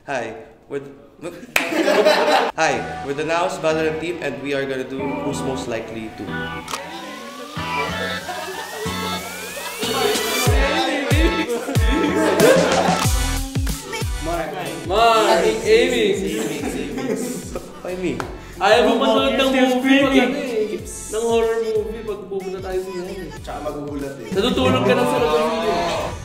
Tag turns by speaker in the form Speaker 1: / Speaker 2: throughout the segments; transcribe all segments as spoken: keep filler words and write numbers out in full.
Speaker 1: Hi, we're Hi, we're the Naos Valorant team and we are gonna do Who's Most Likely To.
Speaker 2: Mark, Mark, Amy.
Speaker 1: Why me?
Speaker 2: Ayaw mo manood ng movie pag ano eh. Ng horror movie pag pupunta tayo sa yan eh.
Speaker 3: Tsaka magugulat eh.
Speaker 2: Natutulog ka na sa labas nila.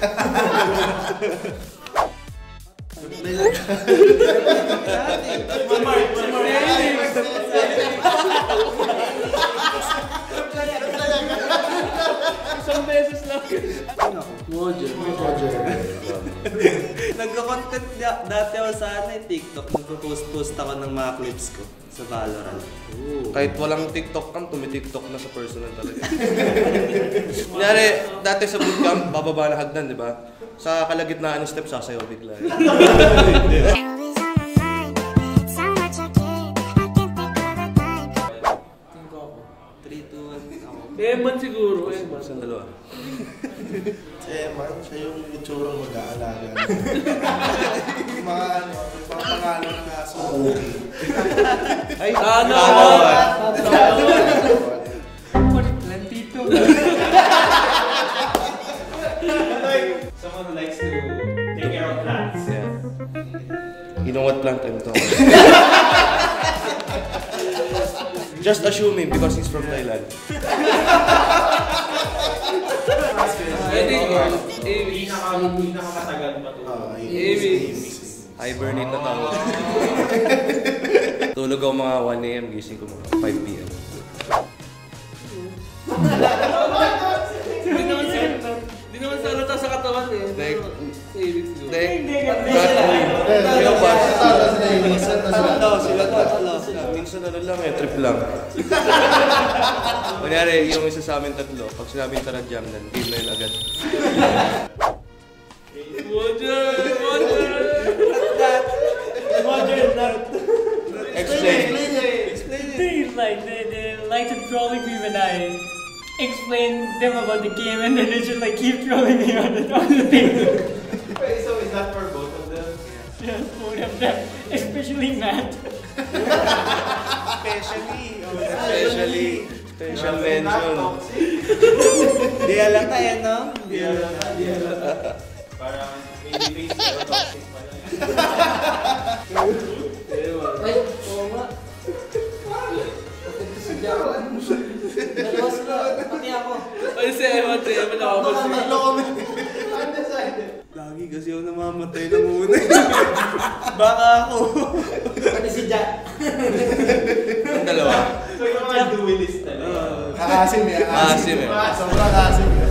Speaker 2: Isang beses lang. Mojo.
Speaker 3: Mojo.
Speaker 4: Nagko-content dati ako sa ano, TikTok. Nagpo-post-post ako ng mga clips ko sa Valorant.
Speaker 1: Ooh. Kahit walang TikTok cam, tumi-TikTok na sa personal talaga. Kunyari, dati sa bootcamp, bababa na hagdan, di ba? Sa kalagitnaan ng step, sasayaw bigla.
Speaker 4: three, two, one, ako.
Speaker 2: Eman siguro, Eman.
Speaker 1: Isang dalawa.
Speaker 3: Si Eman, siya yung itsurang mag-aalaga. Mga ano, mga pangalan ng aso.
Speaker 1: Ay,
Speaker 2: Ano?
Speaker 5: Plantito.
Speaker 6: Someone who likes to take care of plants.
Speaker 1: Yeah. You know what plant I'm talking Just assuming because he's from Thailand.
Speaker 2: I think Amy.
Speaker 6: Pinakamatagal pa to.
Speaker 2: Amy.
Speaker 1: Hibernate na tao. Tulog ako mga one A M, gising ko mga five P M
Speaker 2: Hindi naman sa Hindi naman sa alata sa katawan eh.
Speaker 1: Like,
Speaker 2: Sa ibig siguro.
Speaker 1: Hindi. Minsan ano lang eh, trip lang. Kunyari, yung isa sa amin tatlo, pag sinabing tara jam, then game na yun agad.
Speaker 2: Mojo! Mojo!
Speaker 1: Explain.
Speaker 5: Things like they, they like to trolling me when I explain them about the game and then they just like keep trolling me on the, on the thing.
Speaker 6: Wait, so is that for both of them?
Speaker 5: Yes, both of them. Especially Matt.
Speaker 4: Especially.
Speaker 1: Especially, special mention.
Speaker 4: Di alam tayo, no?
Speaker 6: Di alata, di alata. Parang baby face pero toxic pa lang.
Speaker 2: Ay, oo nga.
Speaker 4: Dalawa sila, pati ako.
Speaker 2: Ay, si Eman, si Eman ako ba siya?
Speaker 4: Lagi kasi ako namamatay na muna. Baka ako. Pati si Jack.
Speaker 1: Ang dalawa.
Speaker 6: So yung mga duelist talaga.
Speaker 3: Aasim eh.
Speaker 1: Aasim eh.
Speaker 3: Sobrang aasim eh.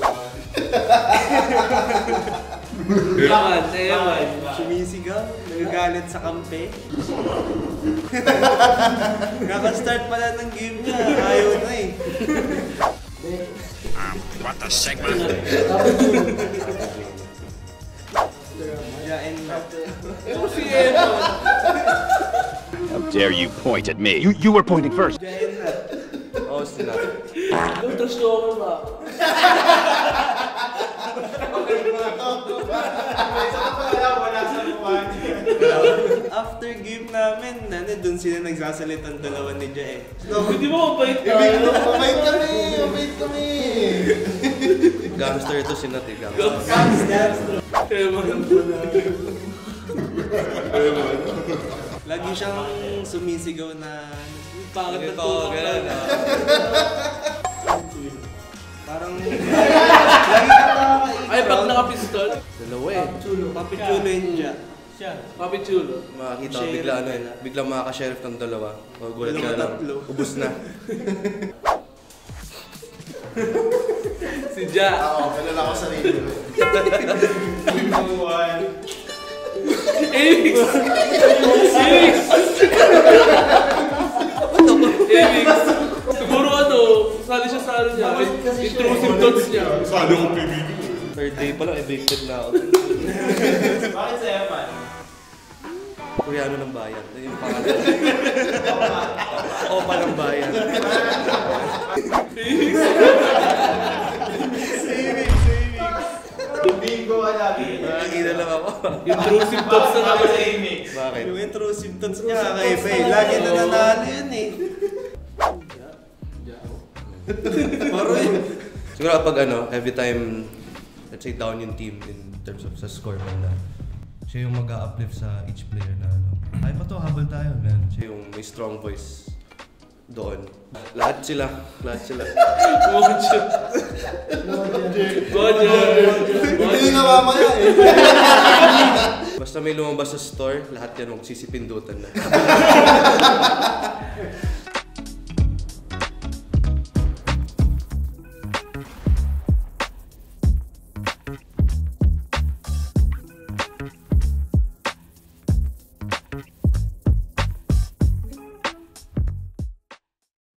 Speaker 2: Eman, si Eman.
Speaker 4: Sumisigaw, nagagalit sa kampe. Kaka-start pala ng game niya, ayaw na eh.
Speaker 7: What the segment?
Speaker 4: Jain na.
Speaker 2: Ito si Eman.
Speaker 7: How dare you point at me? You you were pointing first.
Speaker 4: Jain na.
Speaker 1: Oo, sila.
Speaker 2: Yung trash talker ba?
Speaker 6: Wala sa mukha niya.
Speaker 4: After game namin, ano, dun sila nagsasalitan dalawa ni Ja eh.
Speaker 2: Hindi mo mabait
Speaker 3: Ibig
Speaker 2: tayo.
Speaker 3: na, mabait kami, mabait kami.
Speaker 1: Gangster ito si Nat eh, gangster.
Speaker 2: Eman.
Speaker 4: Lagi siyang sumisigaw na
Speaker 2: Pangit na
Speaker 1: Ito,
Speaker 2: tutok
Speaker 1: ganun
Speaker 2: na.
Speaker 1: ah.
Speaker 4: parang lagi ka nakaka-ikaw.
Speaker 2: Ay, pag naka-pistol?
Speaker 1: Dalawa eh.
Speaker 4: Papichulo yun Ja.
Speaker 5: Siya.
Speaker 2: Papichulo.
Speaker 1: Makakita ko
Speaker 4: Sheriff
Speaker 1: bigla ano eh.
Speaker 4: nila.
Speaker 1: Biglang makaka-sheriff ng dalawa. Magugulat ka
Speaker 4: Dalawa,
Speaker 1: lang.
Speaker 4: tatlo.
Speaker 1: Ubus na.
Speaker 2: Si Ja.
Speaker 3: Oo, kilala ko sarili ko.
Speaker 6: One.
Speaker 2: Amix! Amix! Amix! Siguro ano, sali siya sa ano niya. Intrusive thoughts niya.
Speaker 3: Sali ko pibig.
Speaker 1: Third day pa lang, evicted na ako.
Speaker 6: Bakit sa Eman?
Speaker 1: Koreano ng bayan. Yun yung pangalan. Opa ng bayan.
Speaker 3: Bigo
Speaker 6: ka lagi.
Speaker 1: Nakikita lang ako.
Speaker 2: Intrusive thoughts na naman eh.
Speaker 1: Bakit?
Speaker 4: Yung intrusive thoughts niya kakaiba eh. Lagi na nanalo yun eh. Paro yun.
Speaker 1: Siguro kapag ano, every time, let's say down yung team in terms of sa score man na, siya yung mag-a-uplift sa each player na ano, ay pa to, habol tayo, man. Siya yung may strong voice doon. Lahat sila, lahat sila.
Speaker 2: Mojo. Mojo.
Speaker 3: Hindi na mamaya eh.
Speaker 1: Basta may lumabas sa store, lahat yan magsisipindutan na.